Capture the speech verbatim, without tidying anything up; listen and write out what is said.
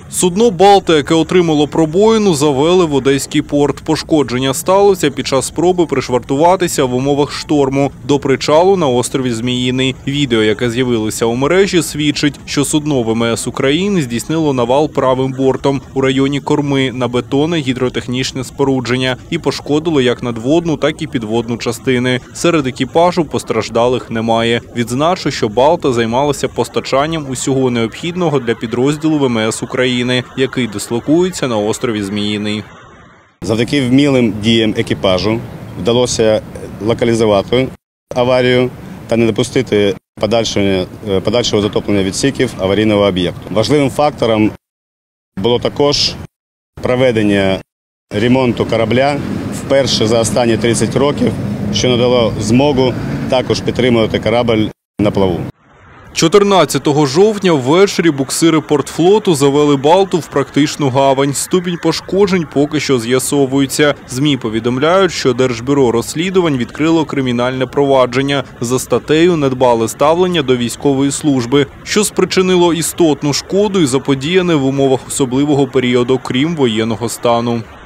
Судно «Балта», яке отримало пробоїну, завели в Одеський порт. Пошкодження сталося під час спроби пришвартуватися в умовах шторму до причалу на острові Зміїний. Відео, яке з'явилося у мережі, свідчить, що судно В М С України здійснило навал правим бортом у районі корми на бетонне гідротехнічне спорудження і пошкодило як надводну, так і підводну частини. Серед екіпажу постраждалих немає. Відзначу, що «Балта» займалася постачанням усього необхідного для підрозділу В М С України, який дислокується на острові Зміїний. Завдяки вмілим діям екіпажу вдалося локалізувати аварію та не допустити подальшого, подальшого затоплення відсіків аварійного об'єкту. Важливим фактором було також проведення ремонту корабля вперше за останні тридцять років, що надало змогу також підтримувати корабль на плаву. чотирнадцятого жовтня ввечері буксири портфлоту завели «Балту» в практичну гавань. Ступінь пошкоджень поки що з'ясовується. ЗМІ повідомляють, що Держбюро розслідувань відкрило кримінальне провадження за статтею «Недбале ставлення до військової служби», що спричинило істотну шкоду і заподіяне в умовах особливого періоду, крім воєнного стану.